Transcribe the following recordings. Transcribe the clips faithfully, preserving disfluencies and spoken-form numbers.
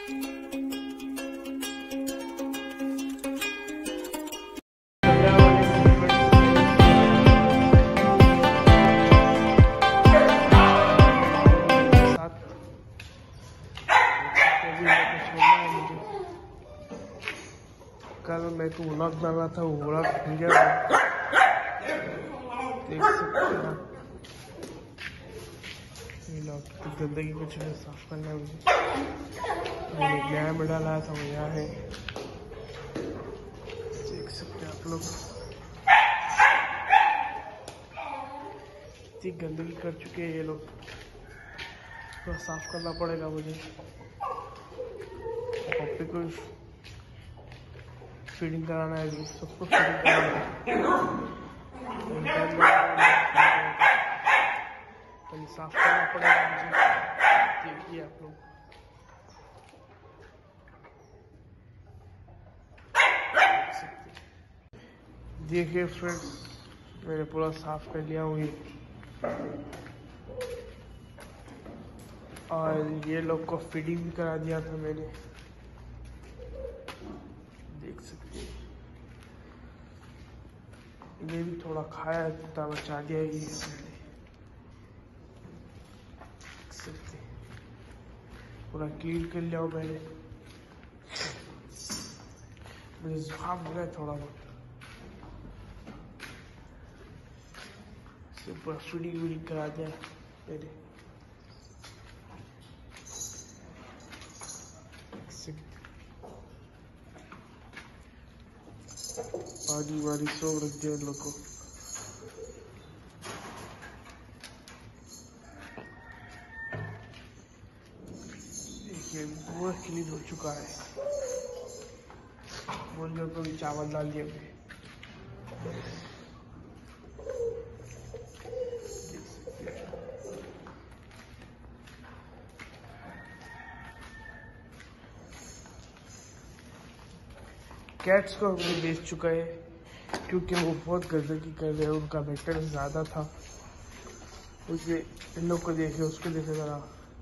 कल मैं को व्लॉग डाला था, वो व्लॉग भूल गया। देख सकते हैं आप, ये लोग तो गंदगी कुछ नहीं साफ करना है मुझे। मैंने नया में डाला था, वो यहाँ है, देख सकते हैं आप लोग। इतनी गंदगी कर चुके हैं ये लोग, तो साफ करना पड़ेगा मुझे। पप्पी को फीडिंग कराना है, सबको फीडिंग कराना है, तो साफ करना पड़ेगा मुझे। देखिए आप लोग, देखिए फ्रेंड्स, मैंने पूरा साफ कर लिया हूँ ये। और ये लोग को फीडिंग भी करा दिया था मैंने, देख सकते हैं। ये भी थोड़ा खाया था, बचा दिया ये मैंने, देख सकते हैं। पूरा क्लीन कर लिया मैंने। मुझे जुकाम हो गया थोड़ा बहुत, पूरा फीडिंग वीडिंग करा दिया मैंने। पानी वानी सब रख दिया इन लोग को। देखिए पूरा क्लीन हो चुका है। मुर्गियों को भी चावल डाल दिया मैंने। कैट्स को हमने बेच चुका है, क्योंकि वो बहुत गंदगी कर रहे हैं, उनका मेंटेनेंस ज़्यादा था। उसने इन लोग को देखे, उसको देखे ज़रा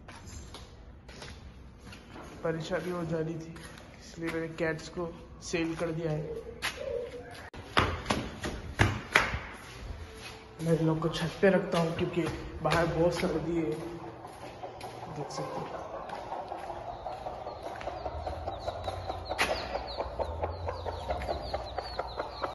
परेशानी हो जानी थी, इसलिए मैंने कैट्स को सेल कर दिया है। मैं इन लोग को छत पे रखता हूँ, क्योंकि बाहर बहुत सर्दी है, देख सकते हैं।